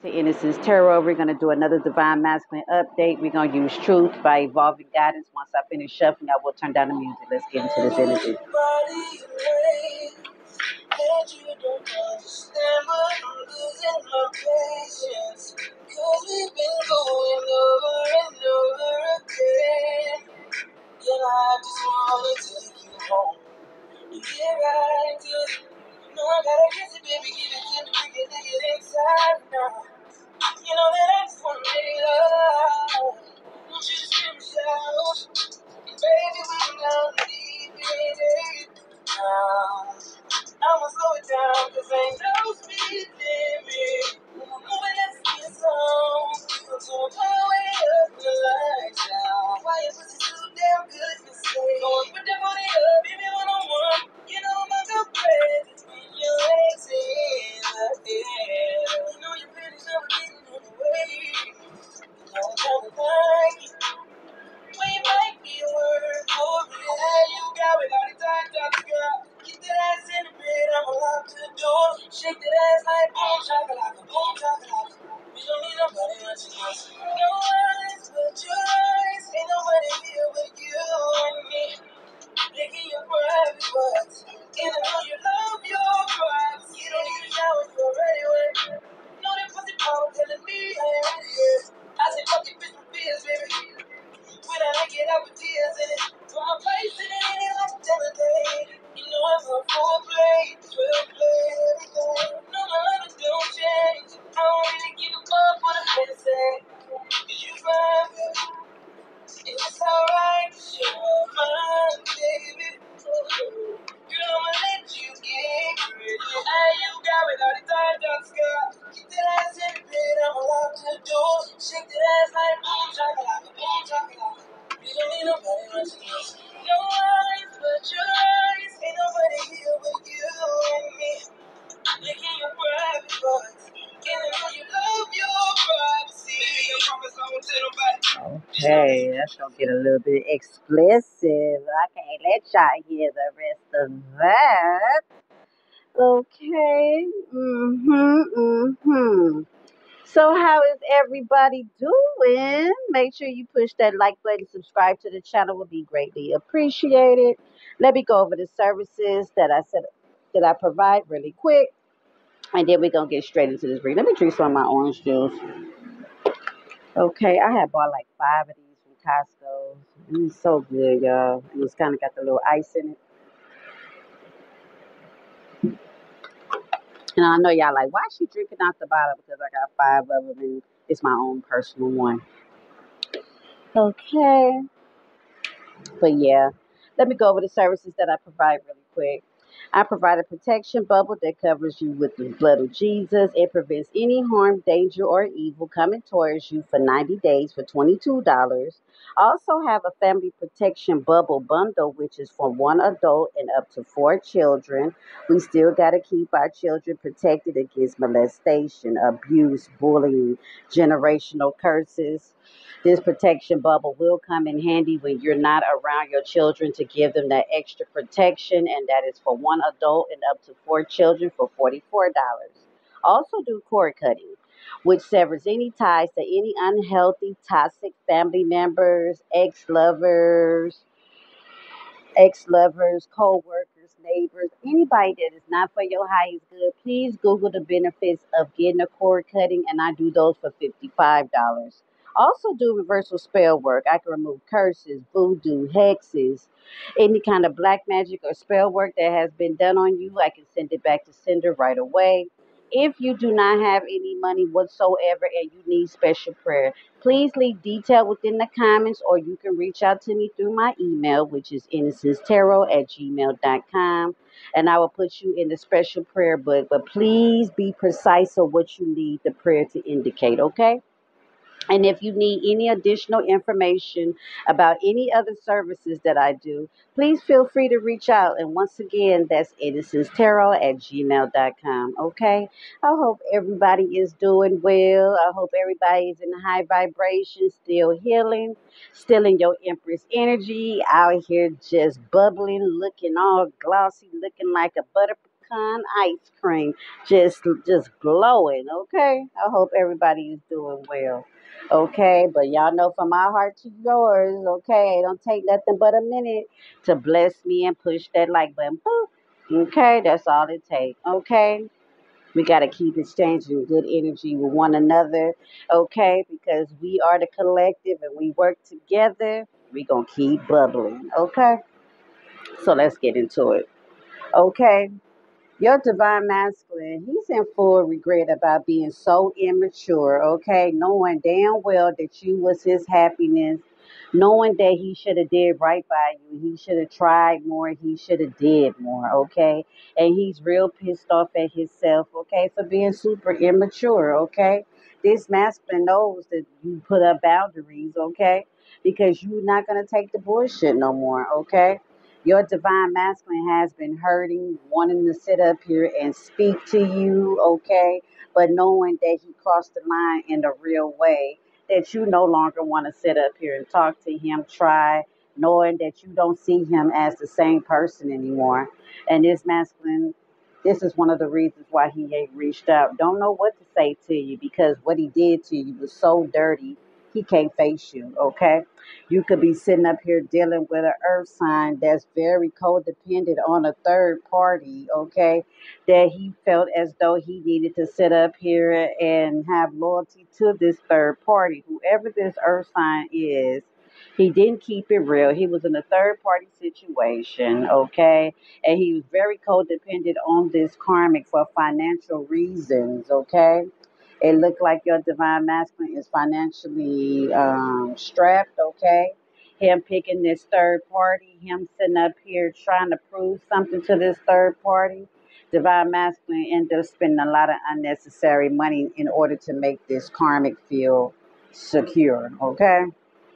To Innocence Tarot. We're going to do another Divine Masculine update. We're going to use Truth by Evolving Guidance. Once I finish shuffling, I will turn down the music. Let's get into this energy. Okay, that's gonna get a little bit explicit. Okay, let y'all hear the rest of that. Okay. So how is everybody doing? Make sure you push that like button, subscribe to the channel would be greatly appreciated. Let me go over the services that I provide really quick, and then we're gonna get straight into this reading. Let me drink some of my orange juice. Okay, I had bought like 5 of these from Costco. It's so good, y'all. And it's kind of got the little ice in it. And I know y'all like, why is she drinking out the bottle? Because I got 5 of them and it's my own personal one. Okay. But yeah, let me go over the services that I provide really quick. I provide a protection bubble that covers you with the blood of Jesus. It prevents any harm, danger, or evil coming towards you for 90 days for $22. Also have a family protection bubble bundle, which is for 1 adult and up to 4 children. We still got to keep our children protected against molestation, abuse, bullying, generational curses. This protection bubble will come in handy when you're not around your children to give them that extra protection, and that is for 1 adult and up to 4 children for $44. Also, do cord cutting, which severs any ties to any unhealthy, toxic family members, ex lovers, co workers, neighbors, anybody that is not for your highest good. Please Google the benefits of getting a cord cutting, and I do those for $55. Also, do reversal spell work. I can remove curses, voodoo, hexes, any kind of black magic or spell work that has been done on you. I can send it back to sender right away. If you do not have any money whatsoever and you need special prayer, please leave detail within the comments, or you can reach out to me through my email, which is innocencetarot@gmail.com, and I will put you in the special prayer book. But please be precise of what you need the prayer to indicate, okay? And if you need any additional information about any other services that I do, please feel free to reach out. And once again, that's innocencetarot@gmail.com. Okay? I hope everybody is doing well. I hope everybody is in high vibration, still healing, still in your Empress energy, out here just bubbling, looking all glossy, looking like a buttercup. pecan ice cream, just glowing. Okay, I hope everybody is doing well. Okay, but y'all know from my heart to yours. Okay, it don't take nothing but a minute to bless me and push that like button. Boop. Okay, that's all it takes. Okay. We got to keep exchanging good energy with one another, okay? Because we are the collective and we work together. We going to keep bubbling, okay? So let's get into it, okay? Your divine masculine, he's in full regret about being so immature, okay? Knowing damn well that you was his happiness, knowing that he should have did right by you. He should have tried more. He should have did more, okay? And he's real pissed off at himself, okay, for being super immature, okay? This masculine knows that you put up boundaries, okay? Because you're not going to take the bullshit no more, okay? Your divine masculine has been hurting, wanting to sit up here and speak to you, okay? But knowing that he crossed the line in a real way, that you no longer want to sit up here and talk to him, try, knowing that you don't see him as the same person anymore. And this masculine, this is one of the reasons why he ain't reached out. Don't know what to say to you because what he did to you was so dirty, he can't face you, okay? You could be sitting up here dealing with an earth sign that's very codependent on a third party, okay? That he felt as though he needed to sit up here and have loyalty to this third party. Whoever this earth sign is, he didn't keep it real. He was in a third party situation, okay? And he was very codependent on this karmic for financial reasons, okay? It looked like your divine masculine is financially strapped, okay? Him picking this third party, him sitting up here trying to prove something to this third party. Divine masculine ended up spending a lot of unnecessary money in order to make this karmic feel secure, okay?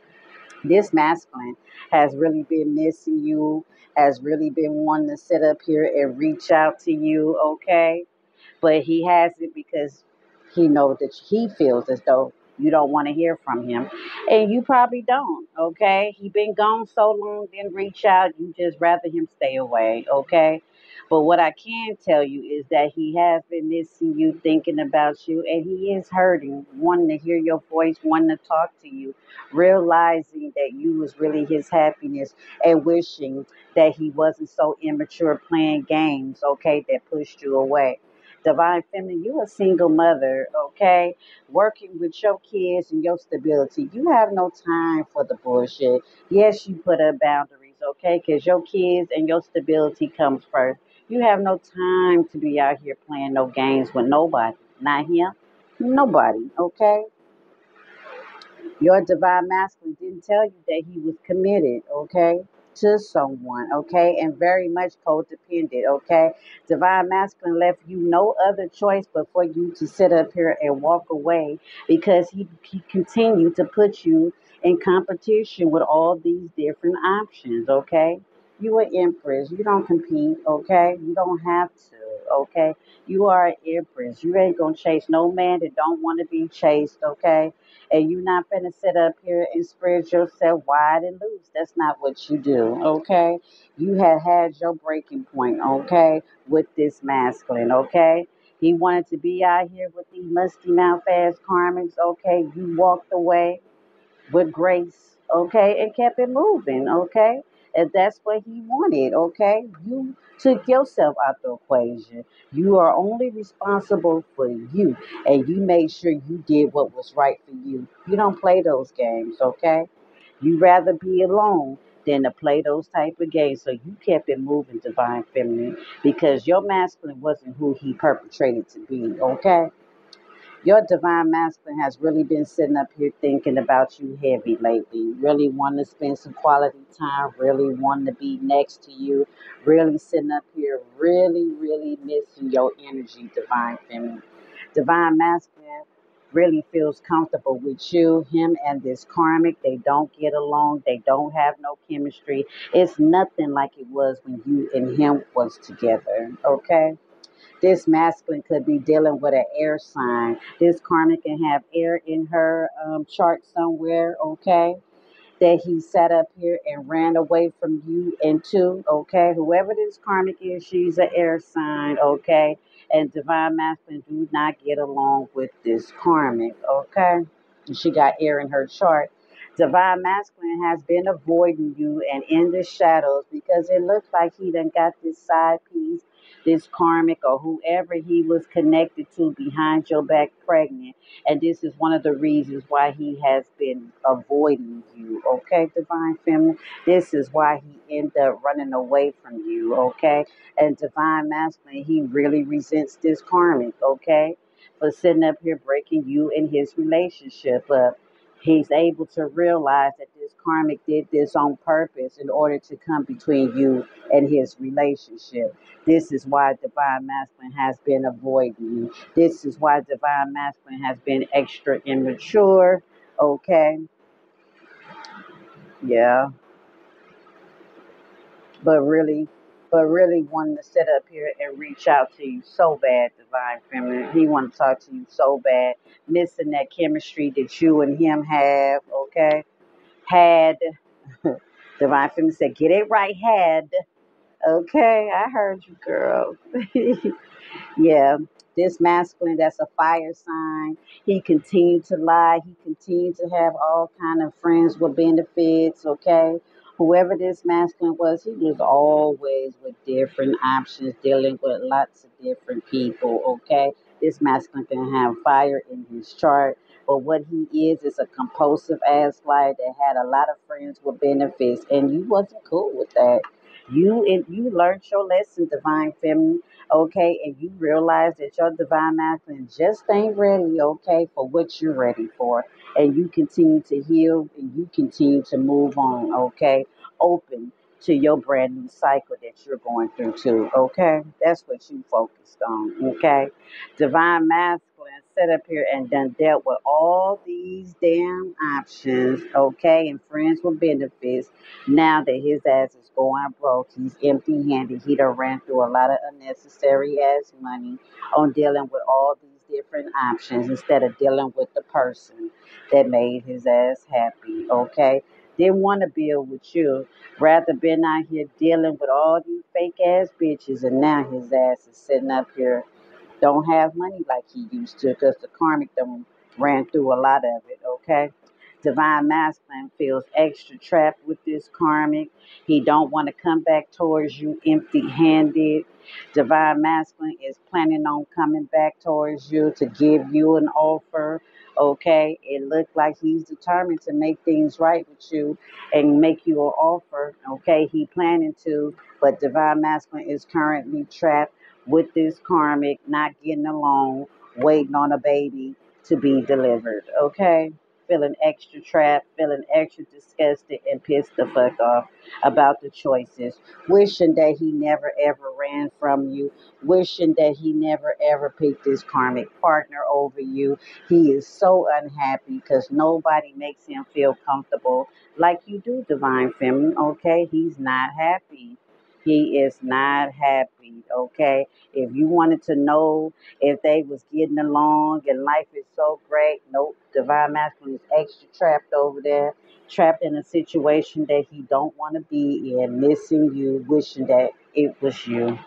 This masculine has really been missing you, has really been wanting to sit up here and reach out to you, okay? But he has it because he knows that he feels as though you don't want to hear from him, and you probably don't. Okay, he been gone so long, didn't reach out. You just rather him stay away. Okay, but what I can tell you is that he has been missing you, thinking about you, and he is hurting, wanting to hear your voice, wanting to talk to you, realizing that you was really his happiness, and wishing that he wasn't so immature playing games. Okay, that pushed you away. Divine Feminine, you a single mother, okay? Working with your kids and your stability. You have no time for the bullshit. Yes, you put up boundaries, okay? Because your kids and your stability comes first. You have no time to be out here playing no games with nobody. Not him. Nobody, okay? Your divine masculine didn't tell you that he was committed, okay, to someone, okay, and very much codependent, okay. Divine masculine left you no other choice but for you to sit up here and walk away because he continued to put you in competition with all these different options, okay. You an empress. You don't compete, okay? You don't have to, okay? You are an empress. You ain't gonna chase no man that don't want to be chased, okay? And you're not gonna sit up here and spread yourself wide and loose. That's not what you do, okay? You had had your breaking point, okay, with this masculine, okay? He wanted to be out here with these musty mouth ass karmics, okay? You walked away with grace, okay, and kept it moving, okay? And that's what he wanted, okay? You took yourself out the equation. You are only responsible for you, and you made sure you did what was right for you. You don't play those games, okay? You rather be alone than to play those type of games. So you kept it moving, divine feminine, because your masculine wasn't who he perpetrated to be, okay? Your divine masculine has really been sitting up here thinking about you heavy lately. Really wanting to spend some quality time, really wanting to be next to you, really sitting up here, really missing your energy, divine feminine. Divine masculine really feels comfortable with you. Him and this karmic, they don't get along, they don't have no chemistry. It's nothing like it was when you and him was together, okay? This masculine could be dealing with an air sign. This karmic can have air in her chart somewhere, okay? that he sat up here and ran away from you into, okay? Whoever this karmic is, she's an air sign, okay? And divine masculine do not get along with this karmic, okay? She got air in her chart. Divine masculine has been avoiding you and in the shadows because it looks like he done got this side piece, this karmic or whoever he was connected to behind your back pregnant. And this is one of the reasons why he has been avoiding you, okay, divine feminine? This is why he ended up running away from you, okay? And divine masculine, he really resents this karmic, okay? For sitting up here breaking you and his relationship up. He's able to realize that this karmic did this on purpose in order to come between you and his relationship. This is why divine masculine has been avoiding you. This is why divine masculine has been extra immature. Okay. Yeah. But really, wanting to sit up here and reach out to you so bad, divine feminine. He want to talk to you so bad, missing that chemistry that you and him have. Okay. Had. Divine feminine said, "Get it right." Had. Okay, I heard you, girl. Yeah, this masculine, that's a fire sign. He continued to lie. He continued to have all kind of friends with benefits. Okay, whoever this masculine was, he was always with different options, dealing with lots of different people. Okay, this masculine can have fire in his chart. But what he is a compulsive ass liar that had a lot of friends with benefits, and you wasn't cool with that. You learned your lesson, divine feminine, okay, and you realize that your divine masculine just ain't ready, okay, for what you're ready for. And you continue to heal and you continue to move on, okay, open to your brand new cycle that you're going through too, okay? That's what you focused on, okay? Divine masculine set up here and done dealt with all these damn options, okay, and friends with benefits. Now that his ass is going broke, he's empty handed. He done ran through a lot of unnecessary ass money on dealing with all these different options instead of dealing with the person that made his ass happy. Okay? Didn't want to build with you. Rather been out here dealing with all these fake ass bitches, and now his ass is sitting up here don't have money like he used to because the karmic done ran through a lot of it, okay? Divine masculine feels extra trapped with this karmic. He don't want to come back towards you empty-handed. Divine masculine is planning on coming back towards you to give you an offer. Okay, it looked like he's determined to make things right with you and make you an offer. Okay, he planning to, but divine masculine is currently trapped with this karmic, not getting along, waiting on a baby to be delivered. Okay? Feeling extra trapped, feeling extra disgusted and pissed the fuck off about the choices. Wishing that he never ever ran from you. Wishing that he never ever picked his karmic partner over you. He is so unhappy because nobody makes him feel comfortable like you do, divine feminine. Okay? He's not happy. He is not happy, okay? If you wanted to know if they was getting along and life is so great, nope. Divine masculine is extra trapped over there, trapped in a situation that he don't want to be in, missing you, wishing that it was you.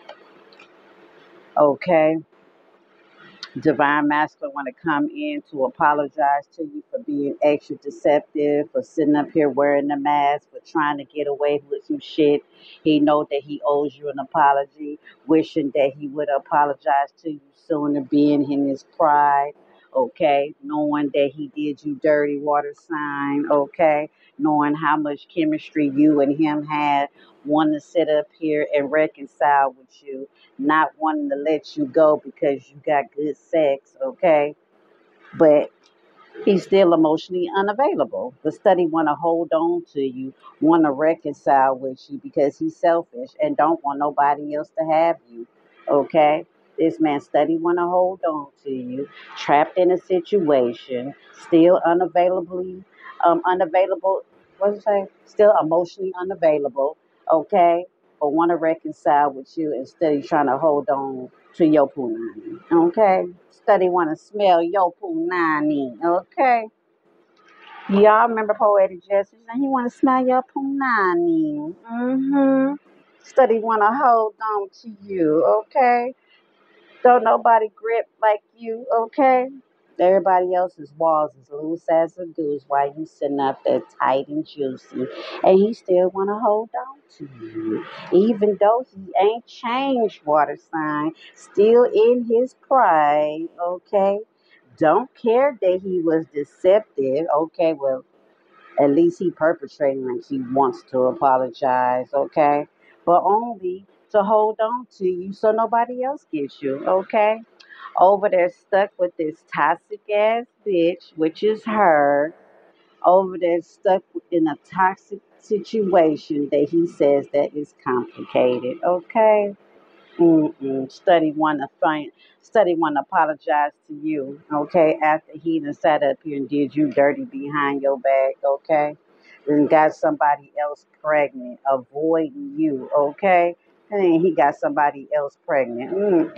Okay? Divine masculine want to come in to apologize to you for being extra deceptive, for sitting up here wearing the mask, for trying to get away with some shit. He know that he owes you an apology, wishing that he would apologize to you sooner, being in his pride. Okay, knowing that he did you dirty water sign. Okay, knowing how much chemistry you and him had, wanting to sit up here and reconcile with you, not wanting to let you go because you got good sex, okay? But he's still emotionally unavailable. The study want to hold on to you, want to reconcile with you because he's selfish and don't want nobody else to have you, okay? This man study want to hold on to you, trapped in a situation, still unavailable. What's it say? Still emotionally unavailable, okay? But want to reconcile with you instead of trying to hold on to your punani, okay? Study want to smell your punani, okay? Y'all remember Poetic Justice? And he want to smell your punani. Mm-hmm. Study want to hold on to you, okay? Don't nobody grip like you, okay? Everybody else's walls is loose as a goose while you sitting up there tight and juicy. And he still want to hold on to you. Even though he ain't changed, water sign, still in his pride, okay? Don't care that he was deceptive, okay? Well, at least he perpetrating like he wants to apologize, okay? But only to hold on to you so nobody else gets you, okay? Over there stuck with this toxic ass bitch, which is her. Over there stuck in a toxic situation that he says that is complicated, okay? Study want to apologize to you, okay? After he done sat up here and did you dirty behind your back, okay? Then got somebody else pregnant, avoiding you, okay? And then he got somebody else pregnant.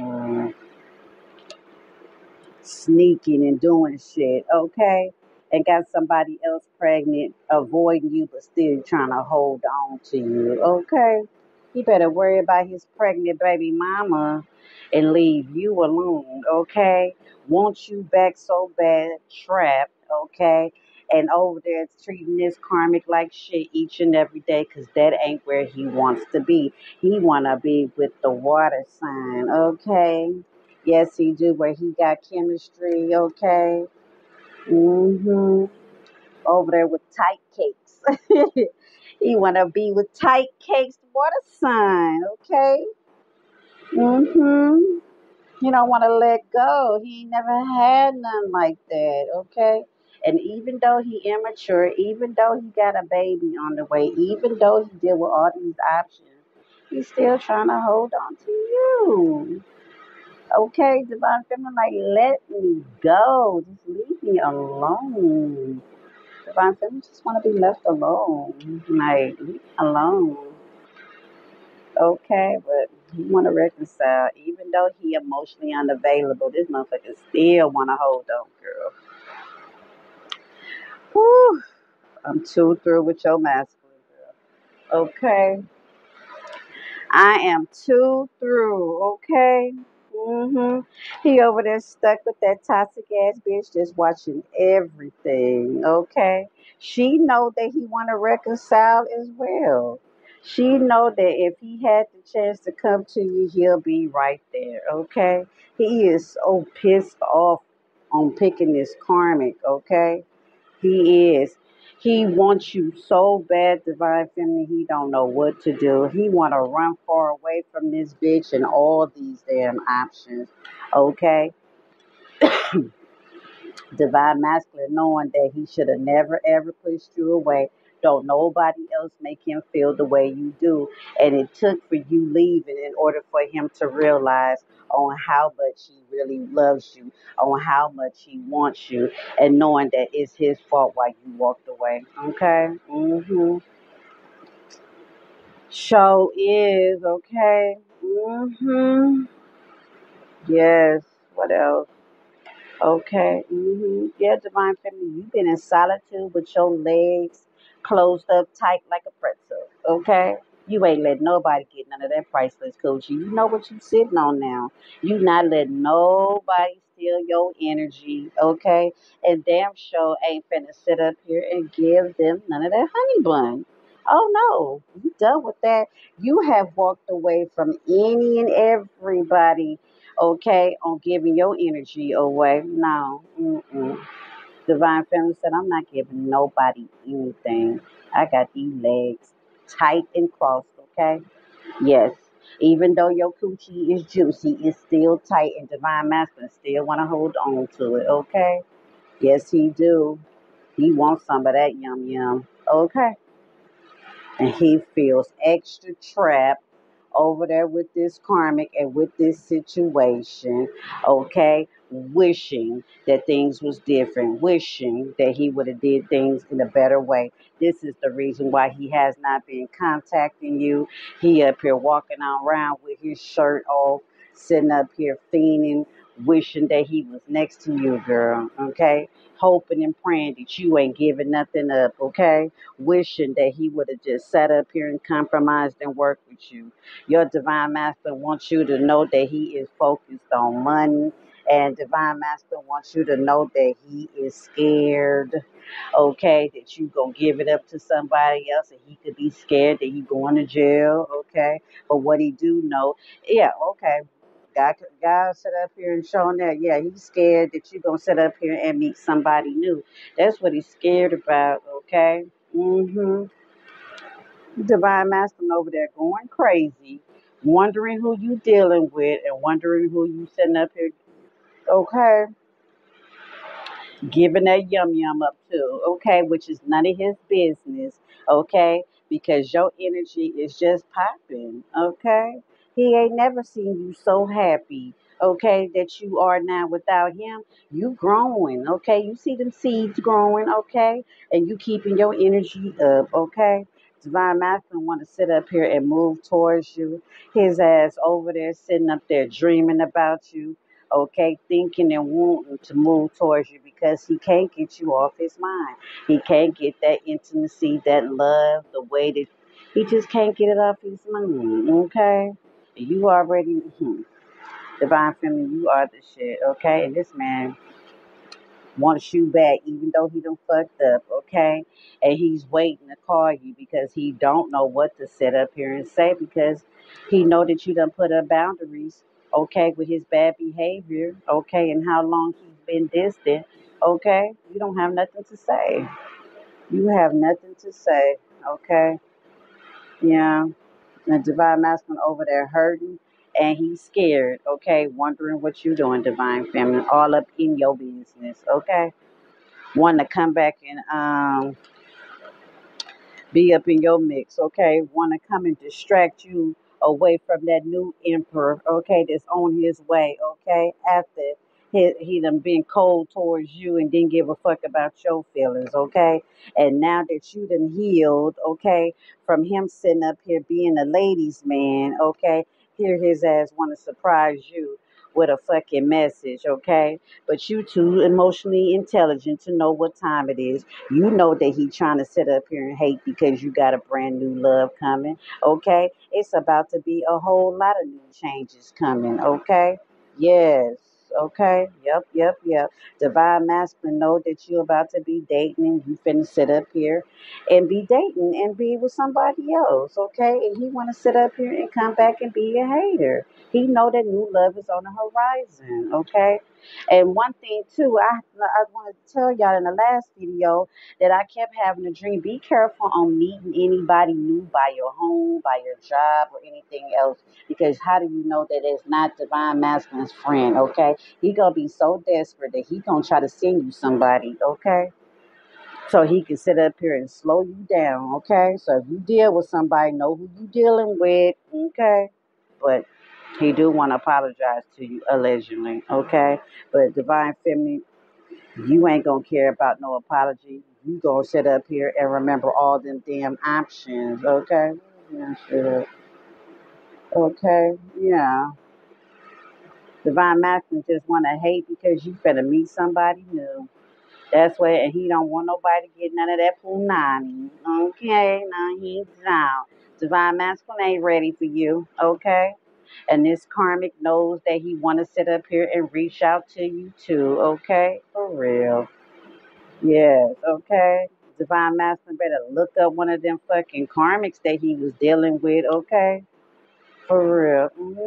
Sneaking and doing shit, okay? And got somebody else pregnant, avoiding you, but still trying to hold on to you, okay? He better worry about his pregnant baby mama and leave you alone, okay? Want you back so bad, trapped, okay? And over there treating this karmic like shit each and every day because that ain't where he wants to be. He want to be with the water sign, okay? Yes, he do, where he got chemistry, okay? Mm-hmm. Over there with tight cakes. He wanna be with tight cakes, water sign, okay? Mm-hmm. He don't wanna let go. He ain't never had none like that, okay? And even though he immature, even though he got a baby on the way, even though he deal with all these options, he's still trying to hold on to you. Okay, Divine Feminine, like, let me go. Just leave me alone. Divine Feminine just want to be left alone. Like, leave me alone. Okay, but he want to reconcile. Even though he emotionally unavailable, this motherfucker still want to hold on, girl. Whew, I'm too through with your masculine, girl. Okay. I am too through, okay? He over there stuck with that toxic ass bitch just watching everything, okay? She know that he want to reconcile as well. She know that if he had the chance to come to you, he'll be right there, okay? He is so pissed off on picking this karmic, okay? He is. He wants you so bad, Divine Feminine, he don't know what to do. He want to run far away from this bitch and all these damn options. Okay? Divine Masculine, knowing that he should have never ever pushed you away. Don't nobody else make him feel the way you do. And it took for you leaving in order for him to realize on how much he really loves you, on how much he wants you, and knowing that it's his fault why you walked away. Okay? Show is, okay? Yes. What else? Okay. Yeah, Divine Feminine, you've been in solitude with your legs closed up tight like a pretzel. Okay. You ain't letting nobody get none of that priceless coochie. You know what you sitting on now. You not letting nobody steal your energy. Okay. And damn sure ain't finna sit up here and give them none of that honey bun. Oh no, you done with that. You have walked away from any and everybody, okay, on giving your energy away. No. Divine Feminine said, I'm not giving nobody anything. I got these legs tight and crossed, okay? Yes. Even though your coochie is juicy, it's still tight, and Divine Masculine still want to hold on to it, okay? Yes, he do. He wants some of that yum yum, okay? And he feels extra trapped over there with this karmic and with this situation, okay, wishing that things was different, wishing that he would have did things in a better way. This is the reason why he has not been contacting you. He up here walking around with his shirt off, sitting up here fiending wishing that he was next to you, girl, okay? Hoping and praying that you ain't giving nothing up, okay? Wishing that he would have just sat up here and compromised and worked with you. Your divine master wants you to know that he is focused on money, and divine master wants you to know that he is scared, okay, that you gonna give it up to somebody else, and he could be scared that he going to jail, okay? But what he do know, yeah, okay. God sit up here and showing that, yeah, he's scared that you gonna sit up here and meet somebody new. That's what he's scared about, okay? Mm-hmm. Divine masculine over there going crazy, wondering who you dealing with and wondering who you sitting up here, okay? Giving that yum yum up too, okay, which is none of his business, okay, because your energy is just popping, okay. He ain't never seen you so happy, okay, that you are now without him. You growing, okay, you see them seeds growing, okay, and you keeping your energy up, okay. Divine Masculine want to sit up here and move towards you. His ass over there sitting up there dreaming about you, okay, thinking and wanting to move towards you because he can't get you off his mind. He can't get that intimacy, that love, the way that he just can't get it off his mind, okay? You already, divine feminine, you are the shit, okay? And this man wants you back, even though he done fucked up, okay? And he's waiting to call you because he don't know what to sit up here and say because he know that you done put up boundaries, okay, with his bad behavior, okay, and how long he's been distant, okay? You don't have nothing to say. You have nothing to say, okay? Yeah. The divine masculine over there hurting and he's scared, okay, wondering what you doing, divine feminine, all up in your business, okay? Want to come back and be up in your mix, okay? Want to come and distract you away from that new emperor, okay? That's on his way, okay? After he done been cold towards you and didn't give a fuck about your feelings, okay? And now that you done healed, okay, from him sitting up here being a ladies' man, okay? Here his ass want to surprise you with a fucking message, okay? But you too emotionally intelligent to know what time it is. You know that he trying to sit up here and hate because you got a brand new love coming. Okay? It's about to be a whole lot of new changes coming. Okay? Yes. Okay. Yep. Divine masculine know that you about to be dating and you finna sit up here and be dating and be with somebody else. Okay? And he wanna sit up here and come back and be a hater. He know that new love is on the horizon. Okay? And one thing too, I wanted to tell y'all in the last video that I kept having a dream. Be careful on meeting anybody new by your home, by your job, or anything else, because how do you know that it's not divine masculine's friend? Okay, he gonna be so desperate that he gonna try to send you somebody. Okay, so he can sit up here and slow you down. Okay, so if you deal with somebody, know who you dealing with. Okay, but he do want to apologize to you allegedly. Okay, but divine feminine, you ain't gonna care about no apology. You gonna sit up here and remember all them damn options, okay? Yeah, sure. Okay, yeah. Divine Masculine just wanna hate because you finna meet somebody new. That's why, and he don't want nobody to get none of that punani. Okay, no, he's down. Divine Masculine ain't ready for you, okay? And this karmic knows that he wanna sit up here and reach out to you too, okay? For real. Yes, okay. Divine Masculine better look up one of them fucking karmics that he was dealing with, okay? For real.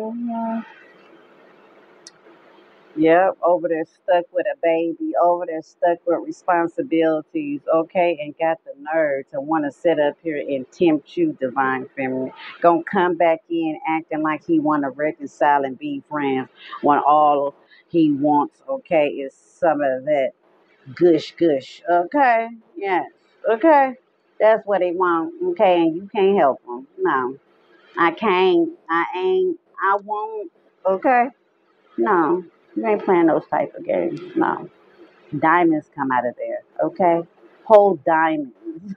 Yep, over there stuck with a baby, over there stuck with responsibilities, okay, and got the nerve to want to sit up here and tempt you, divine feminine. Gonna come back in acting like he want to reconcile and be friends when all he wants, okay, is some of that gush gush. Okay. Yes. Okay. That's what they want. Okay. And you can't help them. No. I can't. I ain't. I won't. Okay. No. You ain't playing those type of games. No. Diamonds come out of there. Okay. Whole diamonds.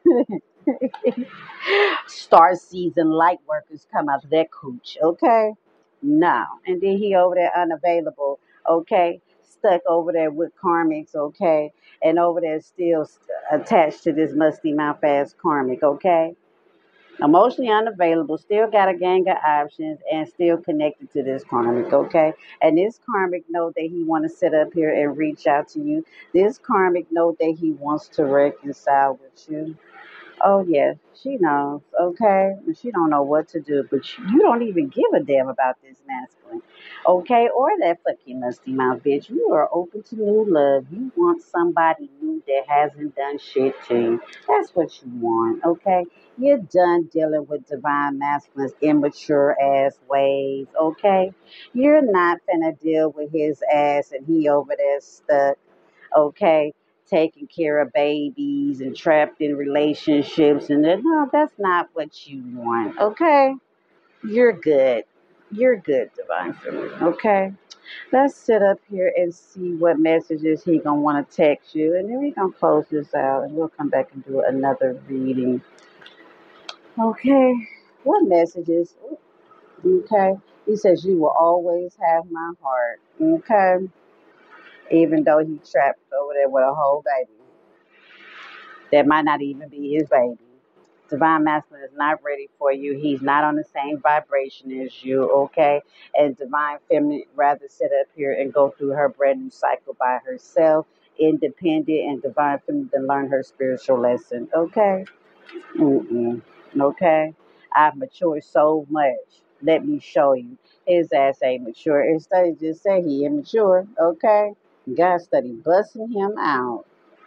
Star season light workers come out of that cooch. Okay. No. And then he over there unavailable. okay? Stuck over there with karmics, okay? And over there still attached to this musty mouth ass karmic, okay? Emotionally unavailable, still got a gang of options, and still connected to this karmic, okay? And this karmic know that he want to sit up here and reach out to you. This karmic know that he wants to reconcile with you. Oh yeah, she knows. Okay, she don't know what to do, but you don't even give a damn about this masculine, okay, or that fucking musty mouth bitch. You are open to new love. You want somebody new that hasn't done shit to you. That's what you want, okay. You're done dealing with divine masculine's immature ass ways, okay. You're not finna deal with his ass and he over there stuck, okay, taking care of babies and trapped in relationships. And then, no, that's not what you want, okay? You're good. You're good, Divine Feminine, okay? Let's sit up here and see what messages he gonna want to text you, and then we gonna close this out, and we'll come back and do another reading, okay? What messages? Okay, he says you will always have my heart, okay? Even though he trapped over there with a whole baby. That might not even be his baby. Divine Masculine is not ready for you. He's not on the same vibration as you, okay? And Divine Feminine rather sit up here and go through her brand new cycle by herself, independent, and Divine Feminine to learn her spiritual lesson, okay? Mm-mm. Okay? I've matured so much. Let me show you. His ass ain't mature. Instead, of just say he immature, okay? God study busting him out.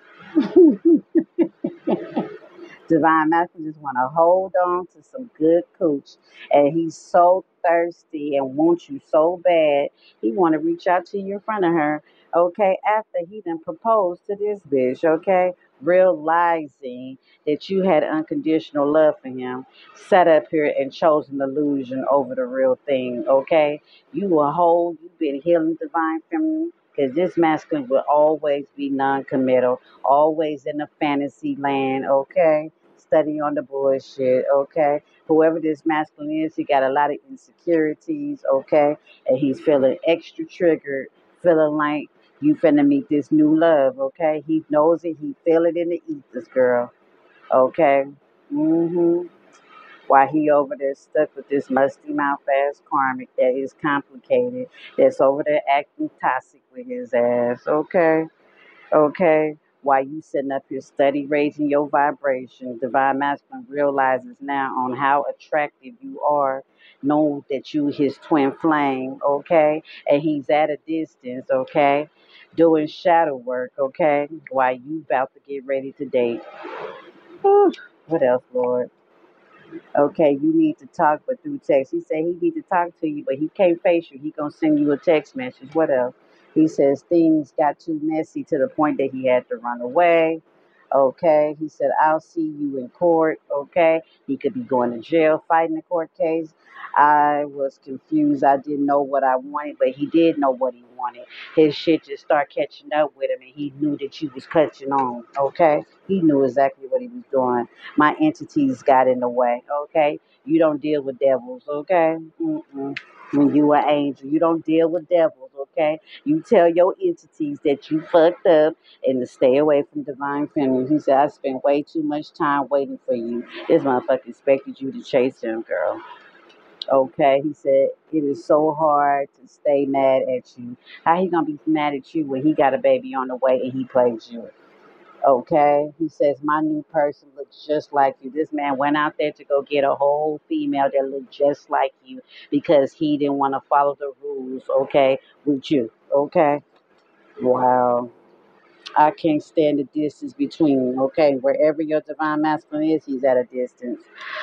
Divine Masculine just want to hold on to some good cooch, and he's so thirsty and wants you so bad. He want to reach out to you in front of her, okay? After he done proposed to this bitch, okay? Realizing that you had unconditional love for him, sat up here and chose an illusion over the real thing, okay? You a whole, you've been healing Divine Feminine. Because this masculine will always be non committal, always in a fantasy land, okay? Study on the bullshit, okay? Whoever this masculine is, he got a lot of insecurities, okay? And he's feeling extra triggered, feeling like you finna meet this new love, okay? He knows it, he feel it in the ethers, girl, okay? Mm-hmm. While he over there stuck with this musty mouth ass karmic that is complicated, that's over there acting toxic with his ass, okay? Okay, while you sitting up here study raising your vibration, Divine Masculine realizes now on how attractive you are, know that you his twin flame, okay, and he's at a distance, okay, doing shadow work, okay, while you about to get ready to date. Whew. What else, Lord? Okay, you need to talk, but through text. He said he need to talk to you, but he can't face you. He gonna send you a text message. What else? He says things got too messy to the point that he had to run away. Okay, he said I'll see you in court. Okay, he could be going to jail fighting the court case. I was confused. I didn't know what I wanted, but he did know what he wanted. His shit just started catching up with him, and he knew that you was catching on. Okay, he knew exactly what he was doing. My entities got in the way, okay? You don't deal with devils, okay? Mm-mm. When you an angel, you don't deal with devils, okay? You tell your entities that you fucked up and to stay away from divine feminine. He said, I spent way too much time waiting for you. This motherfucker expected you to chase him, girl. Okay, he said it is so hard to stay mad at you. How he gonna be mad at you when he got a baby on the way and he plays you? Okay, he says my new person looks just like you. This man went out there to go get a whole female that looked just like you because he didn't want to follow the rules. Okay, with you. Okay, wow. I can't stand the distance between. Okay, wherever your divine masculine is, he's at a distance.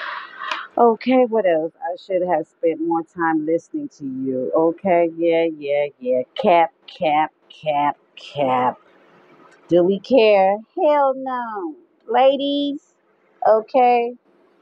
Okay, what else? I should have spent more time listening to you. Okay, yeah, yeah, yeah. Cap, cap, cap, cap. Do we care? Hell no. Ladies, okay.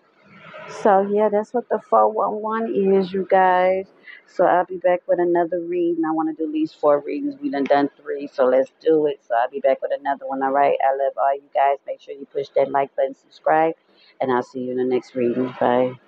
So yeah, that's what the 411 is, you guys. So I'll be back with another reading. I want to do at least 4 readings. We done 3, so let's do it. So I'll be back with another one. All right. I love all you guys. Make sure you push that like button, subscribe, and I'll see you in the next reading. Bye.